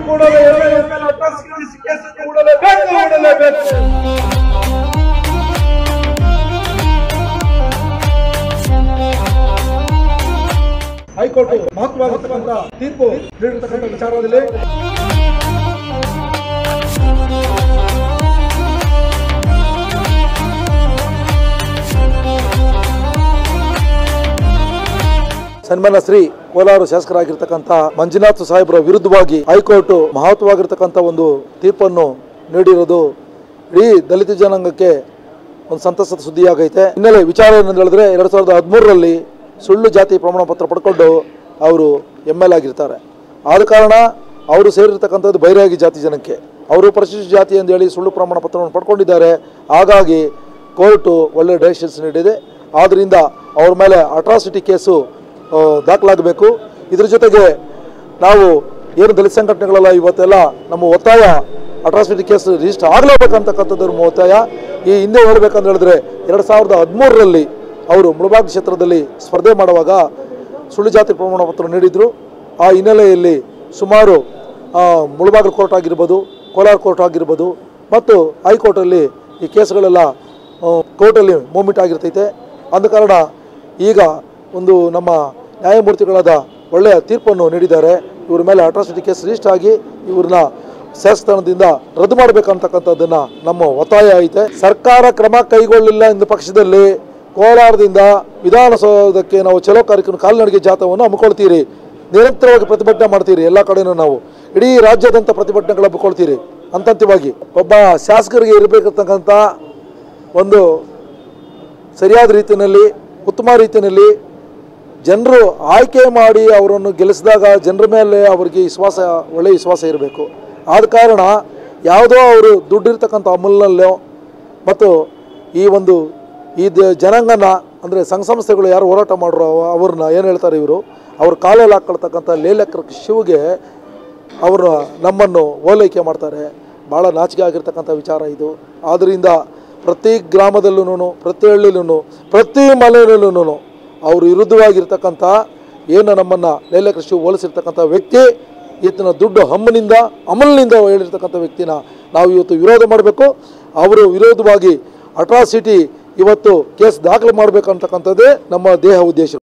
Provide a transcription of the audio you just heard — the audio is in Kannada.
ಹೈಕೋರ್ಟ್ ಮಹತ್ವವಾಗಿರ್ತಕ್ಕಂಥ ತೀರ್ಪು ನೀಡಿರ್ತಕ್ಕಂಥ ವಿಚಾರದಲ್ಲಿ ಸನ್ಮಾನ್ಯ ಶ್ರೀ ಕೋಲಾರ ಶಾಸಕರಾಗಿರ್ತಕ್ಕಂಥ ಮಂಜುನಾಥ್ ಸಾಹೇಬ್ರ ವಿರುದ್ಧವಾಗಿ ಹೈಕೋರ್ಟ್ ಮಹತ್ವವಾಗಿರ್ತಕ್ಕಂಥ ಒಂದು ತೀರ್ಪನ್ನು ನೀಡಿರೋದು ಇಡೀ ದಲಿತ ಜನಾಂಗಕ್ಕೆ ಒಂದು ಸಂತಸದ ಸುದ್ದಿಯಾಗೈತೆ. ಹಿನ್ನೆಲೆ ವಿಚಾರ ಏನಂತ ಹೇಳಿದ್ರೆ 2013ರಲ್ಲಿ ಸುಳ್ಳು ಜಾತಿ ಪ್ರಮಾಣ ಪತ್ರ ಪಡ್ಕೊಂಡು ಅವರು ML ಆಗಿರ್ತಾರೆ. ಆದ ಕಾರಣ ಅವರು ಸೇರಿರ್ತಕ್ಕಂಥದ್ದು ಬೈರಾಗಿ ಜಾತಿ ಜನಕ್ಕೆ, ಅವರು ಪರಿಶಿಷ್ಟ ಜಾತಿ ಅಂತ ಹೇಳಿ ಸುಳ್ಳು ಪ್ರಮಾಣ ಪತ್ರವನ್ನು ಪಡ್ಕೊಂಡಿದ್ದಾರೆ. ಹಾಗಾಗಿ ಕೋರ್ಟು ಒಳ್ಳೆ ಡೈರೆಕ್ಷನ್ಸ್ ನೀಡಿದೆ. ಆದ್ದರಿಂದ ಅವ್ರ ಮೇಲೆ ಅಟ್ರಾಸಿಟಿ ಕೇಸು ದಾಖಲಾಗಬೇಕು. ಇದ್ರ ಜೊತೆಗೆ ನಾವು ಏನು ದಲಿತ ಸಂಘಟನೆಗಳೆಲ್ಲ ಇವತ್ತೆಲ್ಲ ನಮ್ಮ ಒತ್ತಾಯ ಅಟ್ರಾಸಿಟಿ ಕೇಸ್ ರಿಜಿಸ್ಟರ್ ಆಗಲೇಬೇಕಂತಕ್ಕಂಥದ್ದು ಒತ್ತಾಯ. ಈ ಹಿಂದೆ ಹೇಳಬೇಕಂತ ಹೇಳಿದ್ರೆ 2013ರಲ್ಲಿ ಅವರು ಮುಳಬಾಗಿಲು ಕ್ಷೇತ್ರದಲ್ಲಿ ಸ್ಪರ್ಧೆ ಮಾಡುವಾಗ ಸುಳ್ಳು ಜಾತಿ ಪ್ರಮಾಣ ಪತ್ರ ನೀಡಿದರು. ಆ ಹಿನ್ನೆಲೆಯಲ್ಲಿ ಸುಮಾರು ಮುಳಬಾಗಿಲು ಕೋರ್ಟ್ ಆಗಿರ್ಬೋದು, ಕೋಲಾರ ಕೋರ್ಟ್ ಆಗಿರ್ಬೋದು ಮತ್ತು ಹೈಕೋರ್ಟಲ್ಲಿ ಈ ಕೇಸ್ಗಳೆಲ್ಲ ಕೋರ್ಟಲ್ಲಿ ಮೂವ್ಮೆಂಟ್ ಆಗಿರ್ತೈತೆ. ಅಂದ ಕಾರಣ ಈಗ ಒಂದು ನಮ್ಮ ನ್ಯಾಯಮೂರ್ತಿಗಳಾದ ಒಳ್ಳೆಯ ತೀರ್ಪನ್ನು ನೀಡಿದ್ದಾರೆ. ಇವ್ರ ಮೇಲೆ ಅಟ್ರಾಸಿಟಿ ಕೇಸ್ ರಿಜಿಸ್ಟರ್ ಆಗಿ ಇವ್ರನ್ನ ಶಾಸಕಸ್ಥಾನದಿಂದ ರದ್ದು ಮಾಡಬೇಕಂತಕ್ಕಂಥದ್ದನ್ನು ನಮ್ಮ ಒತ್ತಾಯ ಐತೆ. ಸರ್ಕಾರ ಕ್ರಮ ಕೈಗೊಳ್ಳಿಲ್ಲ ಎಂದ ಪಕ್ಷದಲ್ಲಿ ಕೋಲಾರದಿಂದ ವಿಧಾನಸೌಧಕ್ಕೆ ನಾವು ಚಲೋ ಕಾರ್ಯಕ್ರಮ ಕಾಲ್ನಡಿಗೆ ಜಾಥಾವನ್ನು ಹಮ್ಮಿಕೊಳ್ತೀರಿ. ನಿರಂತರವಾಗಿ ಪ್ರತಿಭಟನೆ ಮಾಡ್ತೀರಿ. ಎಲ್ಲ ಕಡೆಯೂ ನಾವು ಇಡೀ ರಾಜ್ಯಾದ್ಯಂತ ಪ್ರತಿಭಟನೆಗಳು ಹಮ್ಮಿಕೊಳ್ತೀರಿ. ಹಂತವಾಗಿ ಒಬ್ಬ ಶಾಸಕರಿಗೆ ಇರಬೇಕಿರ್ತಕ್ಕಂಥ ಒಂದು ಸರಿಯಾದ ರೀತಿಯಲ್ಲಿ, ಉತ್ತಮ ರೀತಿಯಲ್ಲಿ ಜನರು ಆಯ್ಕೆ ಮಾಡಿ ಅವರನ್ನು ಗೆಲ್ಲಿಸಿದಾಗ ಜನರ ಮೇಲೆ ಅವರಿಗೆ ವಿಶ್ವಾಸ, ಒಳ್ಳೆಯ ವಿಶ್ವಾಸ ಇರಬೇಕು. ಆದ ಕಾರಣ ಯಾವುದೋ ಅವರು ದುಡ್ಡಿರ್ತಕ್ಕಂಥ ಅಮೂಲ್ಯಲ್ಲೋ ಮತ್ತು ಈ ಜನಾಂಗನ ಅಂದರೆ ಸಂಘ ಸಂಸ್ಥೆಗಳು ಯಾರು ಹೋರಾಟ ಮಾಡೋರು ಅವ್ರನ್ನ ಏನು ಹೇಳ್ತಾರೆ ಇವರು, ಅವ್ರ ಕಾಲಲ್ಲಿ ಹಾಕ್ಕೊಳ್ತಕ್ಕಂಥ ಲೇಲಕರ ಶಿವಗೆ ಅವರು ನಮ್ಮನ್ನು ಓಲೈಕೆ ಮಾಡ್ತಾರೆ. ಭಾಳ ನಾಚಿಕೆ ಆಗಿರ್ತಕ್ಕಂಥ ವಿಚಾರ ಇದು. ಆದ್ದರಿಂದ ಪ್ರತಿ ಗ್ರಾಮದಲ್ಲೂ, ಪ್ರತಿ ಹಳ್ಳಿಲೂ, ಪ್ರತಿ ಮನೆಯಲ್ಲೂ ಅವರು ವಿರುದ್ಧವಾಗಿರ್ತಕ್ಕಂಥ ಏನು ನಮ್ಮನ್ನು ಲೇಲಕರ ಶಿವ ಹೋಲಿಸಿರ್ತಕ್ಕಂಥ ವ್ಯಕ್ತಿ, ಈತನ ದುಡ್ಡು ಅಮಲಿನಿಂದ ಹೇಳಿರ್ತಕ್ಕಂಥ ವ್ಯಕ್ತಿನ ನಾವು ಇವತ್ತು ವಿರೋಧ ಮಾಡಬೇಕು. ಅವರು ವಿರೋಧವಾಗಿ ಅಟ್ರಾಸಿಟಿ ಇವತ್ತು ಕೇಸ್ ದಾಖಲೆ ಮಾಡಬೇಕಂತಕ್ಕಂಥದ್ದೇ ನಮ್ಮ ದೇಹ ಉದ್ದೇಶ.